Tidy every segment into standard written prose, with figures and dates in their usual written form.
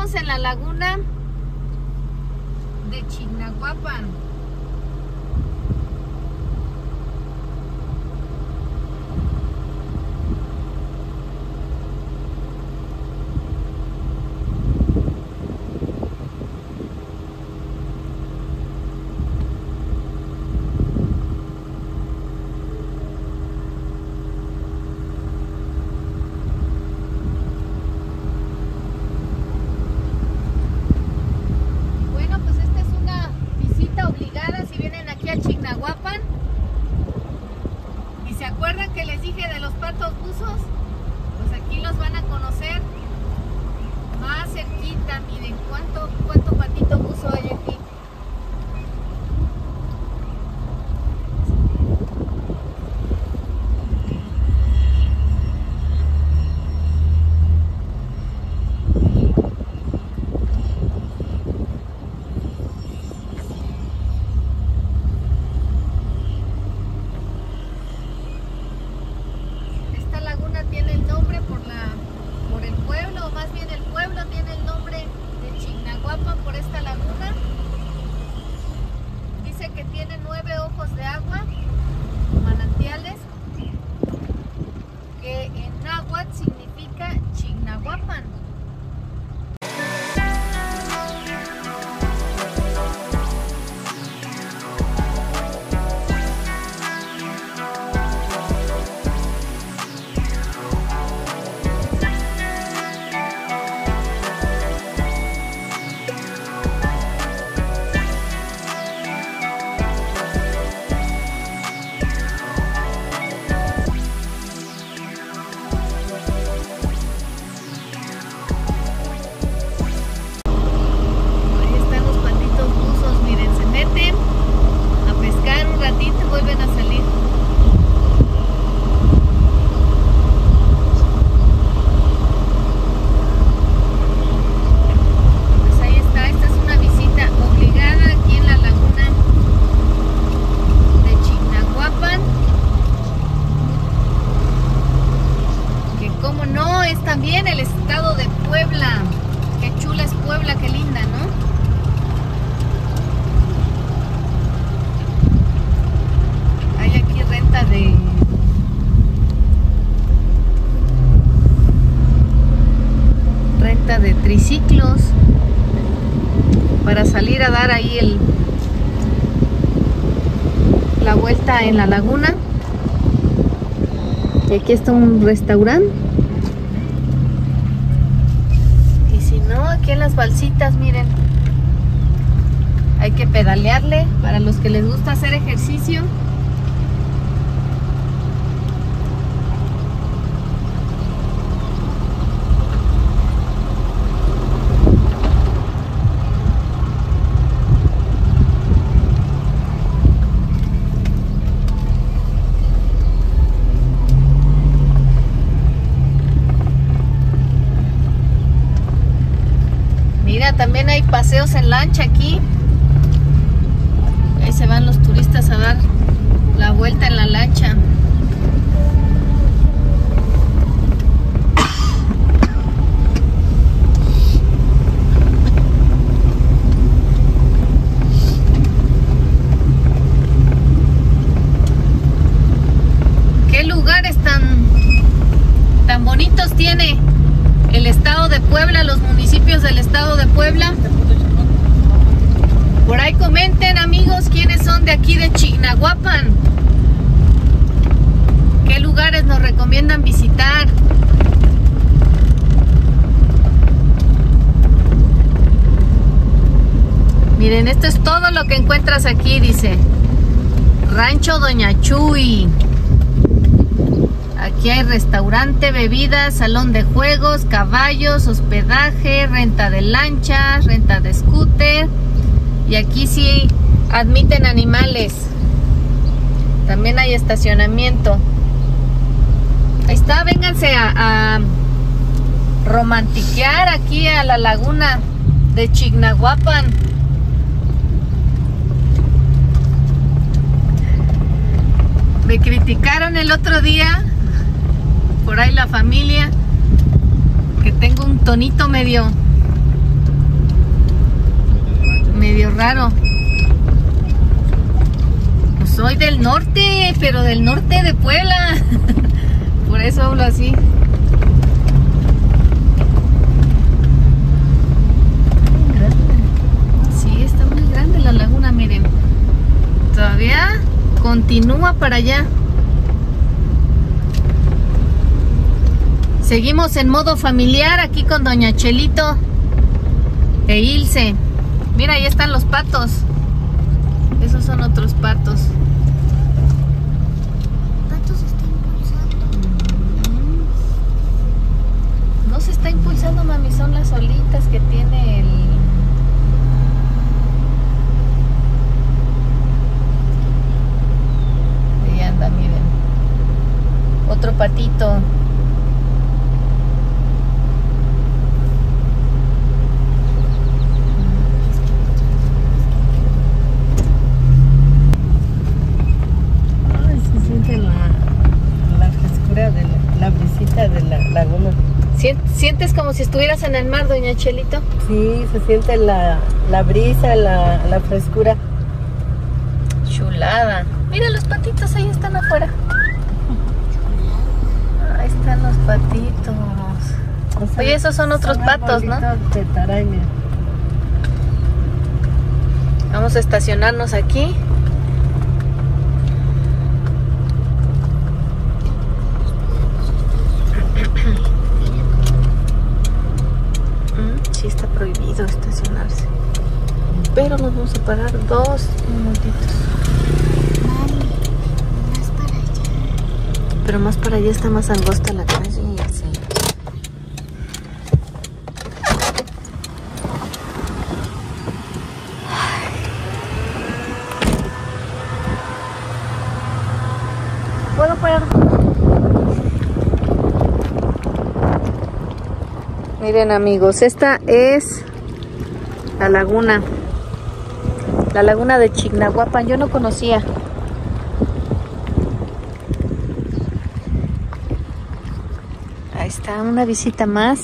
estamos en la laguna de Chignahuapan. Chignahuapan. ¿Y se acuerdan que les dije de los patos buzos? Pues aquí los van a conocer más cerquita. Miren cuánto patito buzo hay aquí. Tiene el nombre por el pueblo, o más bien el pueblo tiene el nombre de Chignahuapan por esta laguna. Dice que tiene 9 ojos de agua, manantiales, que en náhuatl significa Chignahuapan. Vuelven a salir. Pues ahí está, esta es una visita obligada aquí en la laguna de Chignahuapan, que como no es también el estado de Puebla. Qué chula es Puebla, qué linda, ¿no? Renta de triciclos para salir a dar ahí la vuelta en la laguna. Y aquí está un restaurante. Y si no, aquí en las balsitas, miren, hay que pedalearle para los que les gusta hacer ejercicio. Mira, también hay paseos en lancha aquí. Ahí se van los turistas a dar la vuelta en la lancha. ¿Qué lugares tan bonitos tiene el estado de Puebla, los municipios del estado de Puebla? Por ahí comenten, amigos, quiénes son de aquí de Chignahuapan. ¿Qué lugares nos recomiendan visitar? Miren, esto es todo lo que encuentras aquí, dice Rancho Doña Chuy. Aquí hay restaurante, bebidas, salón de juegos, caballos, hospedaje, renta de lanchas, renta de scooter. Y aquí sí admiten animales. También hay estacionamiento. Ahí está, vénganse a romantiquear aquí a la laguna de Chignahuapan. Me criticaron el otro día, por ahí la familia, que tengo un tonito medio medio raro. Pues soy del norte, pero del norte de Puebla. Por eso hablo así. Sí, está muy grande la laguna, miren. Todavía continúa para allá. Seguimos en modo familiar aquí con doña Chelito e Ilse. Mira, ahí están los patos. Esos son otros patos. Patos se está impulsando. No se está impulsando, mami, son las olitas que tiene el... Ahí anda, miren. Otro patito. De la laguna. ¿Sientes como si estuvieras en el mar, doña Chelito? Sí, se siente la brisa, la frescura. Chulada. Mira, los patitos ahí están afuera. Ahí están los patitos. Oye, esos son otros patos, ¿no? De taraña. Vamos a estacionarnos aquí. Sí, está prohibido estacionarse, pero nos vamos a parar 2 minutitos. Mami, más para allá. Pero más para allá está más angosta la calle y así. ¿Puedo parar? Miren, amigos, esta es la laguna de Chignahuapan. Yo no conocía. Ahí está, una visita más.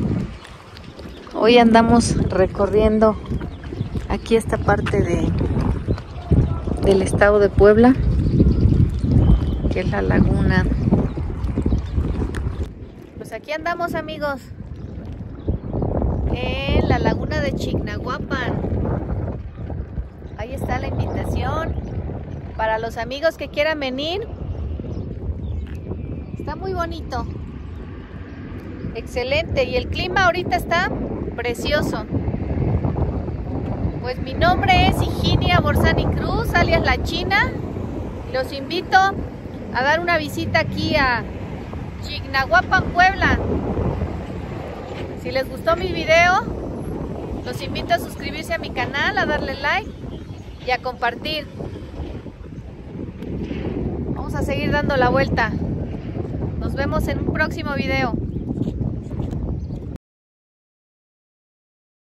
Hoy andamos recorriendo aquí esta parte del estado de Puebla, que es la laguna. Pues aquí andamos, amigos, en la laguna de Chignahuapan. Ahí está la invitación para los amigos que quieran venir. Está muy bonito, excelente, y el clima ahorita está precioso. Pues mi nombre es Higinia Borzani Cruz, alias La China. Los invito a dar una visita aquí a Chignahuapan, Puebla. Si les gustó mi video, los invito a suscribirse a mi canal, a darle like y a compartir. Vamos a seguir dando la vuelta. Nos vemos en un próximo video.